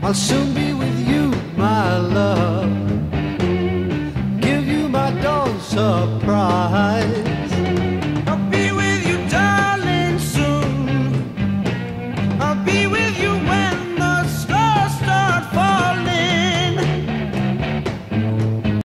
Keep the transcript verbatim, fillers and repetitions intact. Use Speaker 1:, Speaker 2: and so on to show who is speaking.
Speaker 1: I'll soon be with you, my love. Give you my dawn surprise.